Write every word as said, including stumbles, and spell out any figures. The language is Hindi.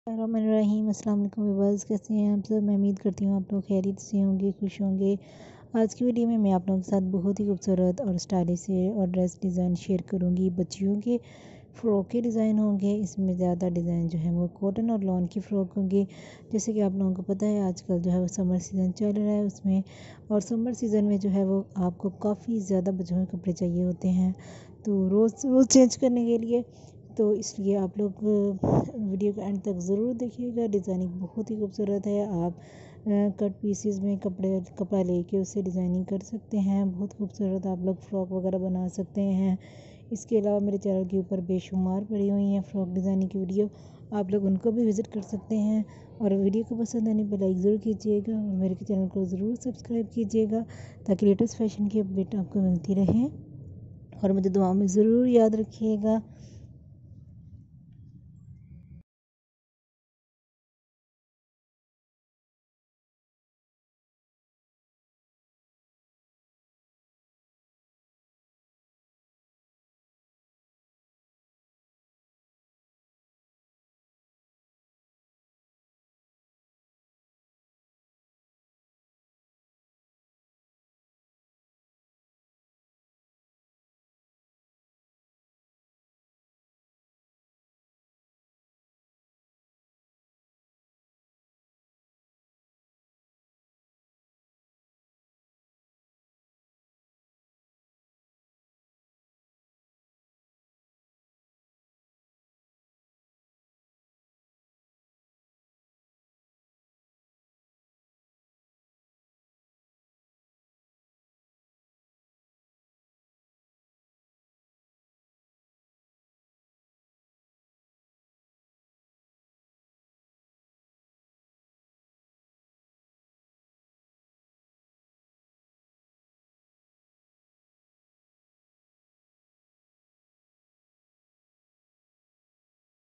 रहीम अस्सलाम वालेकुम व्यूअर्स, कैसे हैं आप सब। मैं उम्मीद करती हूँ आप लोग खैरियत से होंगे, खुश होंगे। आज की वीडियो में मैं आप लोगों के साथ बहुत ही खूबसूरत और स्टाइलिश से और ड्रेस डिज़ाइन शेयर करूँगी। बच्चियों के फ़्रॉक के डिज़ाइन होंगे। इसमें ज़्यादा डिज़ाइन जो है वो कॉटन और लॉन की फ़्रॉक होंगी। जैसे कि आप लोगों को पता है आजकल जो है वो समर सीज़न चल रहा है उसमें, और समर सीज़न में जो है वो आपको काफ़ी ज़्यादा बच्चों के कपड़े चाहिए होते हैं, तो रोज़ रोज़ चेंज करने के लिए। तो इसलिए आप लोग वीडियो को एंड तक ज़रूर देखिएगा। डिज़ाइनिंग बहुत ही खूबसूरत है। आप कट पीसेस में कपड़े कपड़ा लेके उससे डिज़ाइनिंग कर सकते हैं। बहुत खूबसूरत आप लोग फ़्रॉक वगैरह बना सकते हैं। इसके अलावा मेरे चैनल के ऊपर बेशुमार पड़ी हुई हैं फ़्रॉक डिज़ाइनिंग की वीडियो, आप लोग उनको भी विज़िट कर सकते हैं। और वीडियो को पसंद आने पर लाइक ज़रूर कीजिएगा और मेरे चैनल को ज़रूर सब्सक्राइब कीजिएगा, ताकि लेटेस्ट फैशन की अपडेट आपको मिलती रहे। और मुझे दुआओं में ज़रूर याद रखिएगा।